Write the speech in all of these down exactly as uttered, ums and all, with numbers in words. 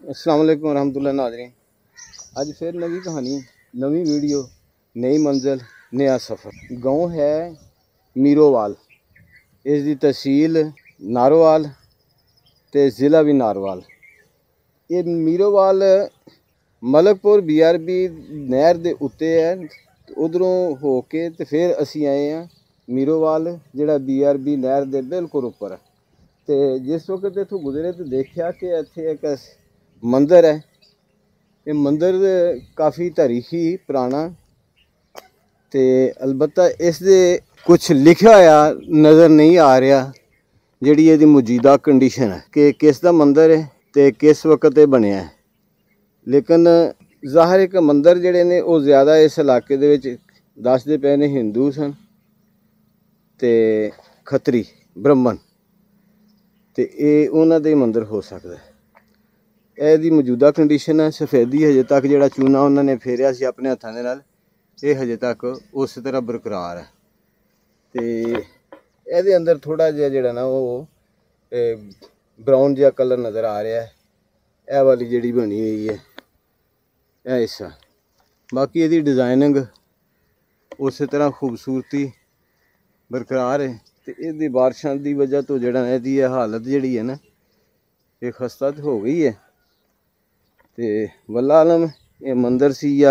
अस्सलाम वालेकुम रहमतुल्लाह नाज़रीन। आज फिर नवी कहानी, नवी वीडियो, नई मंजिल, नया सफ़र। गाँव है मीरोवाल, इसकी तहसील नारोवाल ते ज़िला भी नारोवाल। ये Mirowal Malakpur B R B नहर के उत्ते है। उधरों हो के तो फिर असी आए हैं मीरोवाल, जिहड़ा बी आर बी नहर के बिल्कुल उपर है। तो जिस वक्त इतों गुजरे तो देखा कि इत्थे एक मंदिर है। ये मंदिर काफ़ी तारीखी पुराना, तो अलबत्ता इस दे कुछ लिखा होया नज़र नहीं आ रहा, जिहड़ी इहदी मौजूदा कंडीशन है कि किस दा मंदिर है तो किस वक्त ये बनया है। लेकिन ज़ाहिर है कि मंदिर जिहड़े ने वो ज़्यादा इस इलाके दे विच दसदे पे ने हिंदू सन ते खत्री ब्रह्मण, तो ये उन्हां दे मंदिर हो सकता है। ਇਹਦੀ मौजूदा कंडीशन है। सफेदी हजे तक जो चूना उन्होंने फेरिया सी अपने हत्थों के नाल, ये हजे तक उस तरह बरकरार है। तो ये अंदर थोड़ा जिहा जिहड़ा ना वो ब्राउन जिहा कलर नज़र आ रहा है। यह वाली जिहड़ी बनी हुई है यह हिस्सा, बाकी इसकी डिज़ाइनिंग उस तरह खूबसूरती बरकरार है। तो इसकी बारिशों की वजह तो जिहड़ा इसकी हालत जिहड़ी है ना, ये खस्ता तो हो गई है। तो वल्ला आलम ये मंदिर सी या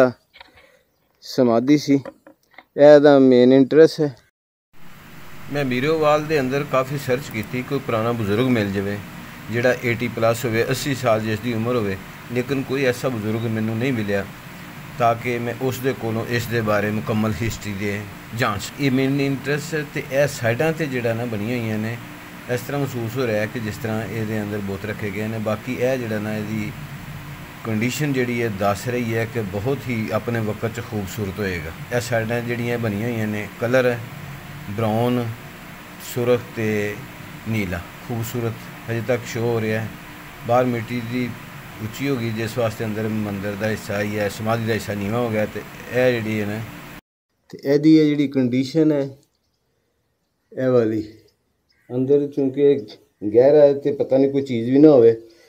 समाधि सी, यह मेन इंटरेस्ट है। मैं मीरोवाल के अंदर काफ़ी सर्च की, कोई पुराना बजुर्ग मिल जाए जिहड़ा एटी प्लस हो, अस्सी साल जिसकी उम्र हो, लेकिन कोई ऐसा बजुर्ग मैनू नहीं मिलिया ताकि मैं उस दे कोलों इस दे बारे मुकम्मल हिस्टरी दे जांच। ये मेन इंटरेस्ट है। तो यह साइडां ते जिहड़ा ना बनी हुई ने, इस तरह महसूस हो रहा है कि जिस तरह ये अंदर बुत रखे गए हैं। बाकी यह जिहड़ा ना इसकी कंडीशन जिहड़ी है दस रही है कि बहुत ही अपने वक्त खूबसूरत होएगा। यह साइडां जिहड़ियां बनी हुई ने, कलर ब्राउन सुरख ते नीला खूबसूरत हजे तक शो हो रहा है। बाहर मिट्टी की उच्ची हो गई, जिस वास्ते अंदर मंदिर का हिस्सा ही है, समाधि का हिस्सा नीवा हो गया। तो यह जी है ना, तो यदी है जी कंडीशन है यह वाली अंदर, चूँकि गहरा है तो पता नहीं कोई चीज़ भी ना हो,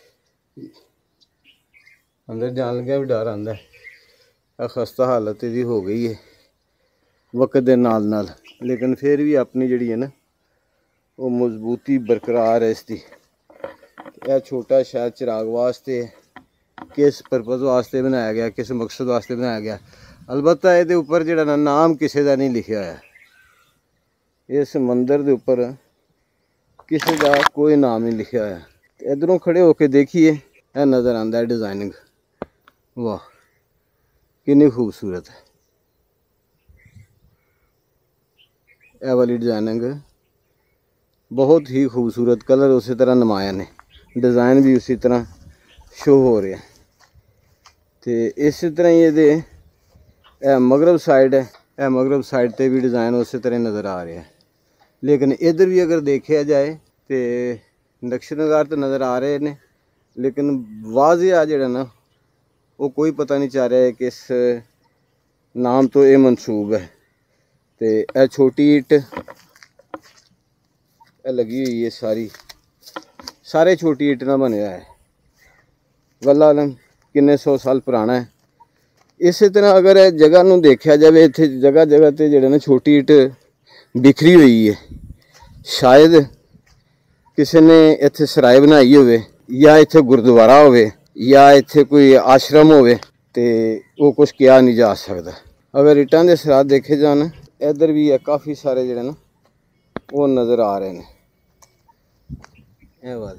अंदर जान लगे भी डर आंदा है। खस्ता हालत इसकी हो गई है वक्त के नाल नाल, लेकिन फिर भी अपनी जिहड़ी है ना वो मजबूती बरकरार है इसकी। यह छोटा शायद चिराग वास्ते, किस परपज़ वास्ते बनाया गया, किस मकसद वास्ते बनाया गया। अलबत्ता ये उपर जिहड़ा ना नाम किसी का नहीं लिखा है। इस मंदिर के उपर किसी का कोई नाम नहीं लिखा है। इधरों खड़े होके देखिए, यह नज़र आंदा है डिज़ाइनिंग, वाह कितनी खूबसूरत है। यह वाली डिज़ाइनिंग बहुत ही खूबसूरत, कलर उसी तरह नुमाया ने, डिज़ाइन भी उसी तरह शो हो रहा है। तो इस तरह ही ये मगरब साइड है, यह मगरब साइड पर भी डिज़ाइन उस तरह नज़र आ रहा है। लेकिन इधर भी अगर देखा जाए तो नक्शे नगार तो नज़र आ रहे हैं, लेकिन वाज़िया जिहड़ा ना वो कोई पता नहीं चल रहा है किस नाम तो ये मनसूब है। तो यह छोटी ईट लगी हुई है, सारी सारे छोटी ईट ना बनया है। वल्लाह आलम किन्ने सौ साल पुराना है। इस तरह अगर यह जगह नूं देखा जाए, इत्थे जगह जगह ते जिहड़े ना छोटी ईट बिखरी हुई है। शायद किसी ने इत्थे सराय बनाई होवे, या इत्थे गुरुद्वारा होवे, या इत्थे कोई आश्रम होवे, ते वो कुछ किया नहीं जा सकता। अगर ईटां दे सरात देखे जान, इधर भी है काफ़ी सारे जिहड़े ना वो नज़र आ रहे हैं। ये वाले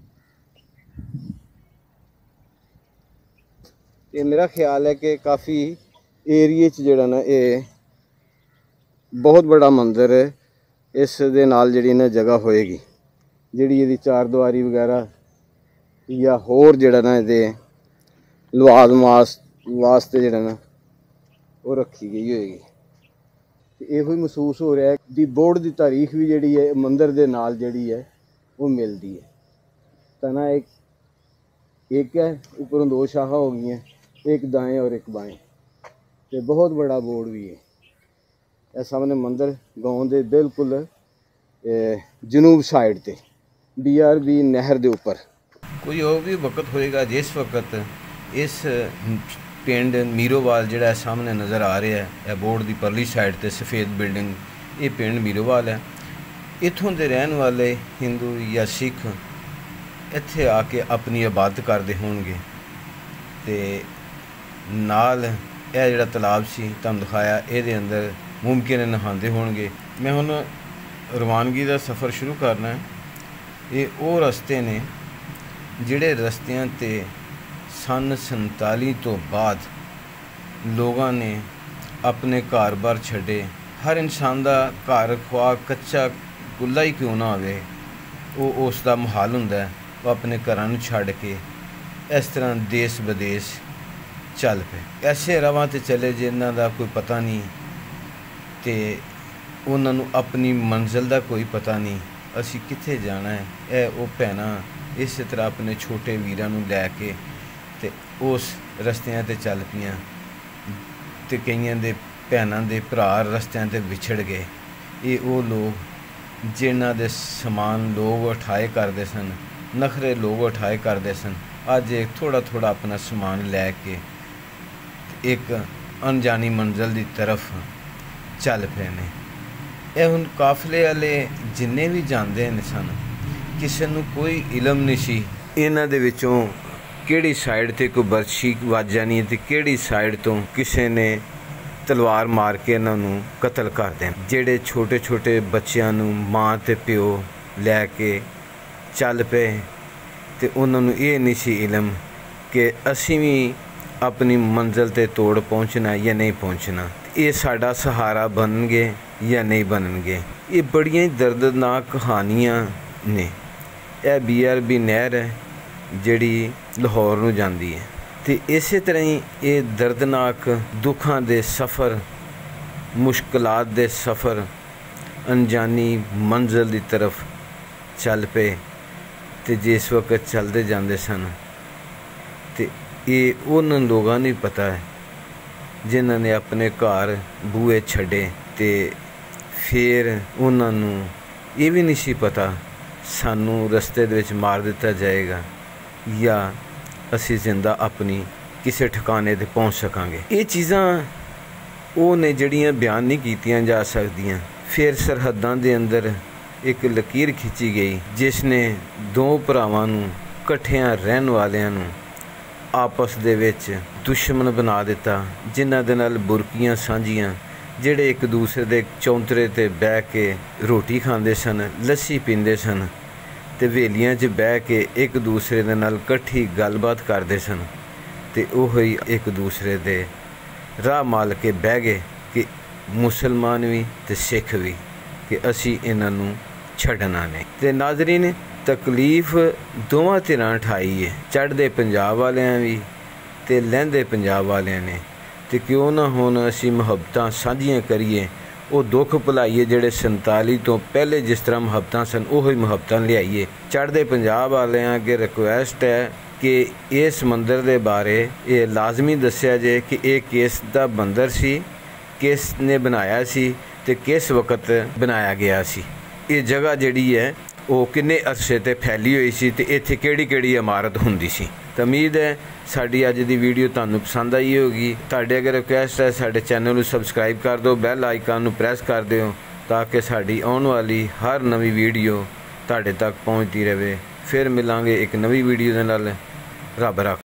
ये मेरा ख्याल है कि काफ़ी एरिए च जिहड़ा ना ये बहुत बड़ा मंदिर है। इस दे नाल जिहड़ी ना जगह होएगी, जिहड़ी इहदी चार दीवारी वगैरह या होर जिहड़ा ना इहदे लवाज मास वास्ते जिहड़ा ना वो रखी गई होएगी। यो महसूस हो रहा है कि बोर्ड की तारीख भी जिहड़ी है मंदिर दे नाल जिहड़ी है वो मिलती है। तना एक एक है, ऊपरों दो शाखा हो गई हैं, एक दाएं और एक बाएं, तो बहुत बड़ा बोर्ड भी है। यह सामने मंदिर गाँव के बिल्कुल जनूब साइड ते बी आर बी नहर के उपर कोई और भी वक्त होएगा जिस वक्त इस पिंड मीरोवाल जिहड़ा सामने नज़र आ रहा है बोर्ड की परली साइड ते सफ़ेद बिल्डिंग, ये पिंड मीरोवाल है। इत्थों के रहने वाले हिंदू या सिख इत्थे आके अपनी इबादत करते होणगे ते नाल यह जिहड़ा तलाब सी तुहानूं दिखाया इहदे अंदर मुमकिन नहांदे होणगे। मैं हुण रवानगी का सफ़र शुरू करना है। ये वो रस्ते ने जिहड़े रस्तियां ते सन संताली तो बाद लोगों ने अपने घर बार छड्डे। हर इंसान का घर ख्वाह कच्चा कुल्ला ही क्यों ना होवे, वो उसका मुहाल हुंदा है। वो अपने घरां नूं छड्ड के इस तरह देश विदेश चल पे। ऐसे रावां ते चले जिन्हां दा कोई पता नहीं ते उन्हां नूं अपनी मंजिल का कोई पता नहीं, असी कित्थे जाना है। ए वो भैणां इस तरह अपने छोटे वीरां नूं लैके ते उस रस्तियां ते चल पियां ते कईयां दे भैणां दे भरा रस्तियां ते विछड़ गए। ये वो लोग जिन्हां दे समान लोग उठाए करते सन, नखरे लोग उठाए करते सन, अज एक थोड़ा थोड़ा अपना समान लैके एक अनजानी मंजिल की तरफ चल पे ने। यह हुण काफले वाले जिन्ने भी जाते हैं सन, किसी नूं कोई इलम नहीं सी इन्हां दे विचों किहड़ी साइड ते कोई बरछी वज जानी है ते किहड़ी साइड तो किसी ने तलवार मार के इन्हां नूं कतल कर देना। जिहड़े छोटे छोटे बच्चिआं नूं माँ ते प्यो लैके चल पे ते उन्हां नूं इह नहीं सी इलम कि असीं भी अपनी मंजिल ते तोड़ पहुँचना या नहीं पहुँचना, ये साडा सहारा बननगे या नहीं बननगे। ये बड़ियां ही दर्दनाक कहानियां ने। यह बी आर बी नहर है जिहड़ी लाहौर नूं जांदी है ते इस तरह ही ये दर्दनाक दुखां दे सफ़र, मुश्किलात दे सफ़र अनजानी मंजिल की तरफ चल पे ते जिस वक्त चलते जाते सन ते ये उन लोगों ने पता है जिन्हां ने अपने घर बूहे छड्डे ते फिर उन्होंने ये भी नहीं सी पता सानू रस्ते दे विच मार दिता जाएगा या असी जिंदा अपनी किसी ठिकाने ते पहुँच सकांगे। ये चीज़ां वो ने जड़ियाँ बयान नहीं कीतियां जा सकदियां। फिर सरहदां दे अंदर एक लकीर खिंची गई जिसने दो भरावां नूं इकट्ठियां रहन वालियां नूं आपस दे विच दुश्मन बना दिता, जिन्हां दे नाल बुरकियां सांझियां, जिहड़े एक दूसरे दे चौंतरे ते बह के रोटी खांदे सन, लस्सी पींदे सन ते वेलियां च बह के एक दूसरे दे नाल इकट्ठी गलबात करदे सन ते ओही एक दूसरे दे राह माल के बह गए कि मुसलमान भी ते सिख भी कि असी इन्हां नूं छड्डना नहीं। ते नाज़रीन तकलीफ दोवां धिरां उठाई है, चढ़दे पंजाब वालियां भी ते लਹਿੰਦੇ पंजाब वालियां ने। ते क्यों ना हुण असी मुहब्बतां सांझियां करिए, वो दुख भुलाइए जिहड़े संताली तो पहले जिस तरह मुहब्बतां सन उही मुहब्बतां लियाइए। चढ़दे पंजाब वालियां अगे रिक्वेस्ट है कि इस मंदिर दे बारे ये लाजमी दस्सिया जे कि यह किस दा बंदर सी, किस ने बनाया सी ते किस वक्त बनाया गया सी। ये जगह जिहड़ी है वो किन्ने अरसे ते फैली हुई सी ते इत्थे किहड़ी किहड़ी इमारत हुंदी सी। तो उम्मीद है साडी अज दी वीडियो तुहानूं पसंद आई होगी। तुहाडे अगर रिक्वेस्ट है साडे चैनल नूं सबसक्राइब कर दो, बैल आइकन नूं प्रेस कर दिओ ताकि साडी आउण वाली हर नवी वीडियो तुहाडे तक पहुँचती रहे। फिर मिलांगे एक नवी वीडियो दे नाल। रब रख।